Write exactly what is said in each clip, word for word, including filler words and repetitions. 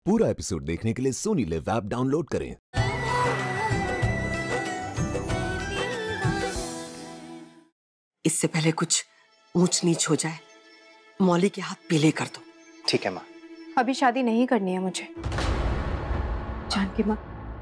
पूरा एपिसोड देखने के लिए सोनी लिव ऐप डाउनलोड करें। इससे पहले कुछ ऊंच नीच हो जाए, मौली के हाथ पीले कर दो। ठीक है माँ। अभी शादी नहीं करनी है मुझे। जानकी माँ,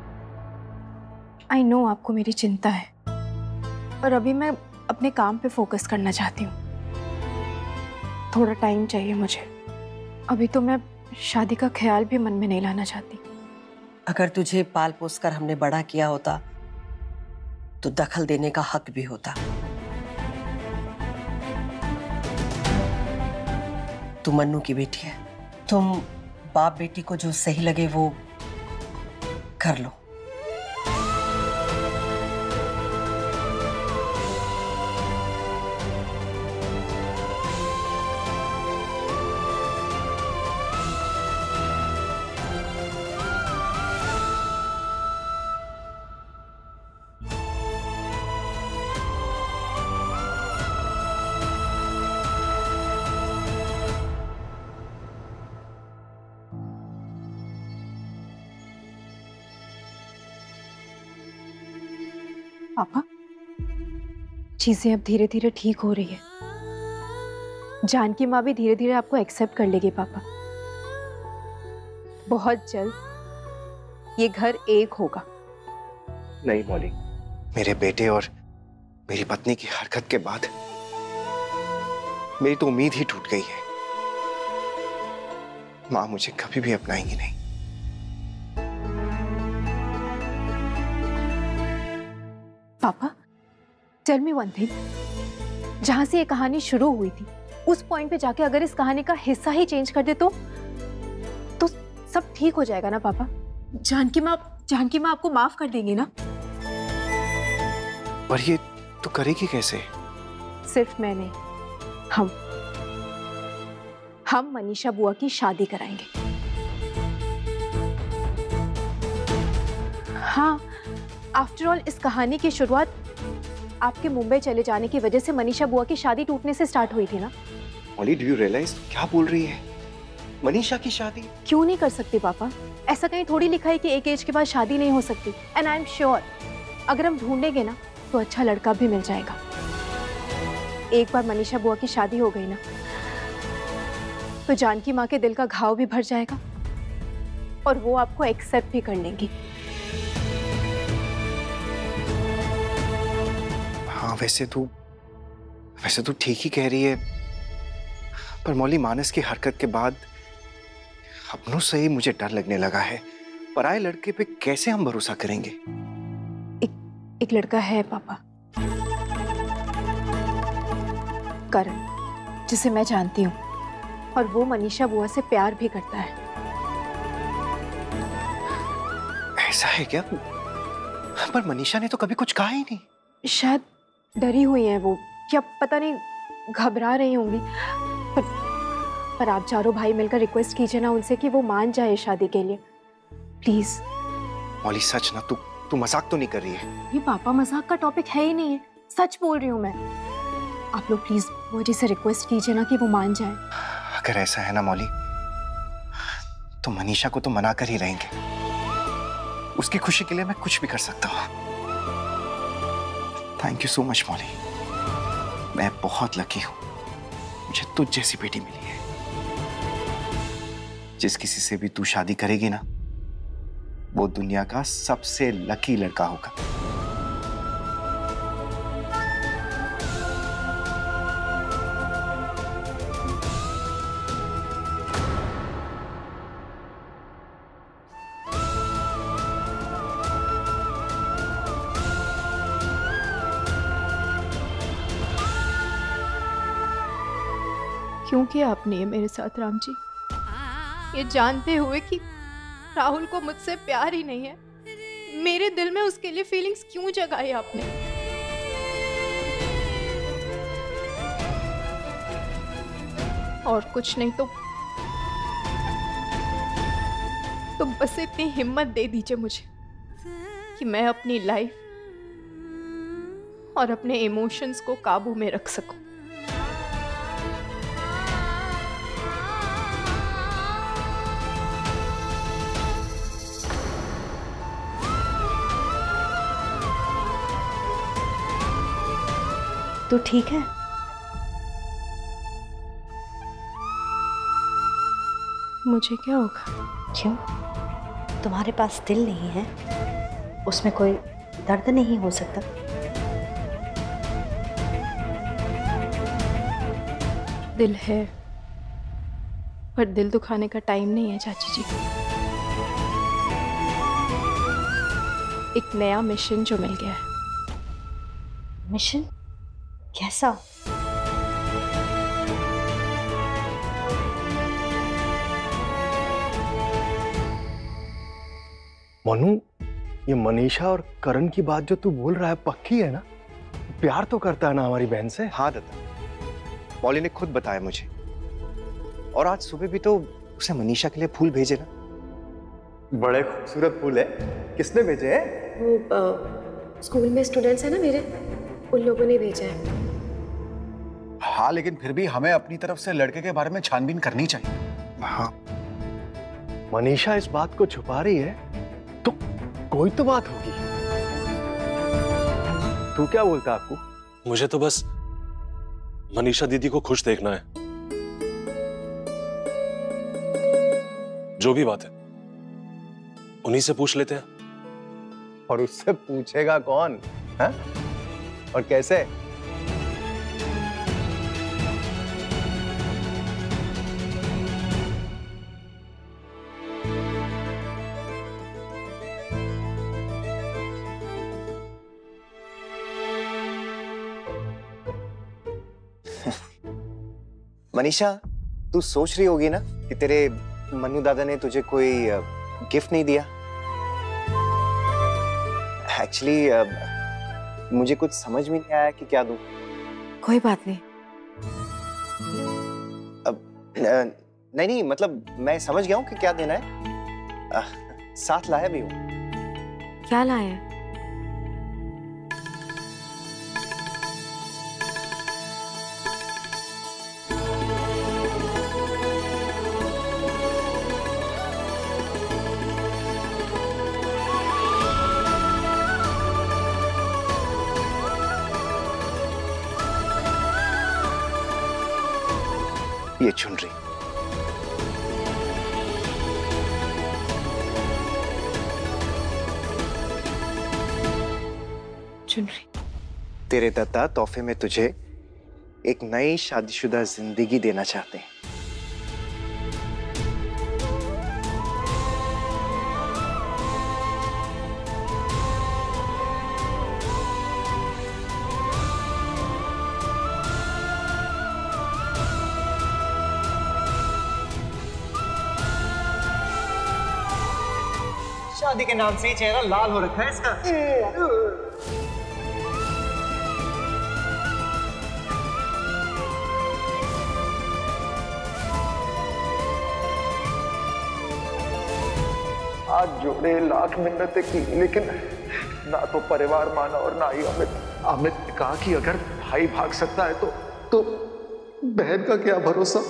आई नो आपको मेरी चिंता है, और अभी मैं अपने काम पे फोकस करना चाहती हूँ। थोड़ा टाइम चाहिए मुझे। अभी तो मैं शादी का ख्याल भी मन में नहीं लाना चाहती। अगर तुझे पाल पोस कर हमने बड़ा किया होता तो दखल देने का हक भी होता। तू मन्नू की बेटी है, तुम बाप बेटी को जो सही लगे वो कर लो। पापा, चीजें अब धीरे धीरे ठीक हो रही है। जानकी माँ भी धीरे धीरे आपको एक्सेप्ट कर लेगी पापा। बहुत जल्द ये घर एक होगा। नहीं मौली, मेरे बेटे और मेरी पत्नी की हरकत के बाद मेरी तो उम्मीद ही टूट गई है। माँ मुझे कभी भी अपनाएंगी नहीं। पापा, टेल मी वन थिंग, जहां से ये कहानी शुरू हुई थी उस पॉइंट पे जाके अगर इस कहानी का हिस्सा ही चेंज कर दे तो तो सब ठीक हो जाएगा ना पापा? जानकी माँ जानकी माँ आपको माफ कर देंगी ना? पर ये तू करेगी कैसे? सिर्फ मैं नहीं, हम हम मनीषा बुआ की शादी कराएंगे। हाँ, आफ्टर ऑल इस कहानी की शुरुआत आपके मुंबई चले जाने की वजह से मनीषा बुआ की शादी टूटने से स्टार्ट हुई थी ना? मौली, डू यू रियलाइज क्या बोल रही है? मनीषा की शादी क्यों नहीं कर सकती पापा? ऐसा कहीं थोड़ी लिखा है कि एक एज के बाद शादी नहीं हो सकती। एंड आई एम श्योर अगर हम ढूंढेंगे ना तो अच्छा लड़का भी मिल जाएगा। एक बार मनीषा बुआ की शादी हो गई ना तो जानकी माँ के दिल का घाव भी भर जाएगा और वो आपको एक्सेप्ट भी कर लेंगी। हाँ, वैसे तू वैसे तू ठीक ही कह रही है, पर मौली मानस की हरकत के बाद अपनों से ही मुझे डर लगने लगा है। पराये लड़के पे कैसे हम भरोसा करेंगे? एक एक लड़का है पापा, करण, जिसे मैं जानती हूँ, और वो मनीषा बुआ से प्यार भी करता है। ऐसा है क्या? पर मनीषा ने तो कभी कुछ कहा ही नहीं। शायद डरी हुई हैं वो, या पता नहीं घबरा रही होंगी। पर, पर आप चारों भाई मिलकर रिक्वेस्ट कीजिए ना उनसे कि वो मान जाए शादी के लिए, प्लीज। मौली सच ना, तू तू मजाक तो नहीं कर रही है? ये पापा मजाक का टॉपिक है ही नहीं है, सच बोल रही हूँ मैं। आप लोग प्लीज मुझे से रिक्वेस्ट कीजिए ना कि वो मान जाए। अगर ऐसा है ना मौली, तो मनीषा को तो मना कर ही रहेंगे। उसकी खुशी के लिए मैं कुछ भी कर सकता हूँ। Thank you so much Mauli, मैं बहुत लकी हूँ, मुझे तुझ जैसी बेटी मिली है। जिस किसी से भी तू शादी करेगी ना, वो दुनिया का सबसे लकी लड़का होगा। क्यों किया आपने ये मेरे साथ राम जी? ये जानते हुए कि राहुल को मुझसे प्यार ही नहीं है, मेरे दिल में उसके लिए फीलिंग्स क्यों जगाई आपने? और कुछ नहीं तो तो बस इतनी हिम्मत दे दीजिए मुझे कि मैं अपनी लाइफ और अपने इमोशंस को काबू में रख सकूं। तू ठीक है? मुझे क्या होगा? क्यों? तुम्हारे पास दिल नहीं है? उसमें कोई दर्द नहीं हो सकता? दिल है, पर दिल दुखाने का टाइम नहीं है चाची जी। एक नया मिशन जो मिल गया है। मिशन? कैसा? मनु, ये मनीषा और करण की बात जो तू बोल रहा है पक्की है ना? प्यार तो करता है ना हमारी बहन से? हाँ दादा, मौली ने खुद बताया मुझे। और आज सुबह भी तो उसे मनीषा के लिए फूल भेजे ना। बड़े खूबसूरत फूल है। किसने भेजे हैं? वो आ, स्कूल में स्टूडेंट्स हैं ना मेरे, उन लोगों ने भेजा है। हाँ, लेकिन फिर भी हमें अपनी तरफ से लड़के के बारे में छानबीन करनी चाहिए। हाँ, मनीषा इस बात को छुपा रही है तो कोई तो बात होगी। तू क्या बोलता आपको? मुझे तो बस मनीषा दीदी को खुश देखना है। जो भी बात है उन्हीं से पूछ लेते हैं। और उससे पूछेगा कौन है? और कैसे? मनीषा, तू सोच रही होगी ना कि तेरे मन्नू दादा ने तुझे कोई गिफ्ट नहीं दिया। एक्चुअली मुझे कुछ समझ में नहीं आया कि क्या दूं। कोई बात नहीं। अब नहीं नहीं मतलब मैं समझ गया हूँ कि क्या देना है। आ, साथ लाया भी हूँ। क्या लाए हैं? ये चुनरी। चुनरी? तेरे दादा तोहफे में तुझे एक नई शादीशुदा जिंदगी देना चाहते हैं। शादी के नाम से ही चेहरा लाल हो रखा है इसका। आज जोड़े लाख मिन्नतें की, लेकिन ना तो परिवार माना और ना ही अमित। अमित ने कहा कि अगर भाई भाग सकता है तो तो बहन का क्या भरोसा।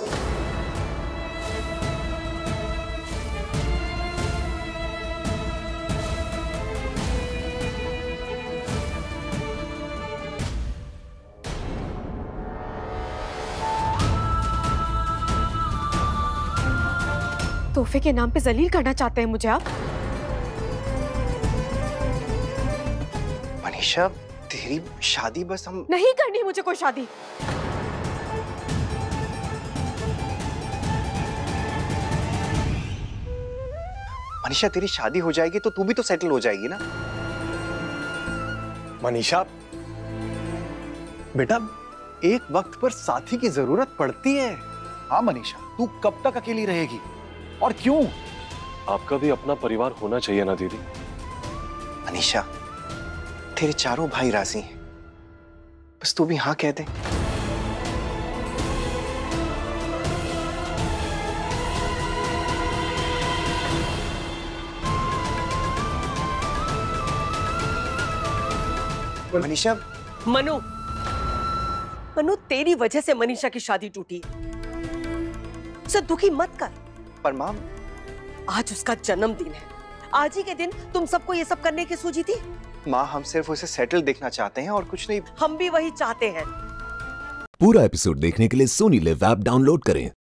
तोहफे के नाम पे जलील करना चाहते हैं मुझे आप? मनीषा, तेरी शादी बस हम नहीं करनी मुझे कोई शादी। मनीषा, तेरी शादी हो जाएगी तो तू भी तो सेटल हो जाएगी ना। मनीषा बेटा, एक वक्त पर साथी की जरूरत पड़ती है। हाँ मनीषा, तू कब तक अकेली रहेगी और क्यों? आपका भी अपना परिवार होना चाहिए ना दीदी। मनीषा, तेरे चारों भाई राजी हैं, बस तू भी हाँ कह दे। मनीषा। मनु, मनु तेरी वजह से मनीषा की शादी टूटी। उसे दुखी मत कर। पर माम, आज उसका जन्मदिन है। आज ही के दिन तुम सबको ये सब करने की सूझी थी? माँ, हम सिर्फ उसे सेटल देखना चाहते हैं और कुछ नहीं। हम भी वही चाहते हैं, पूरा एपिसोड देखने के लिए सोनी लिव ऐप डाउनलोड करें।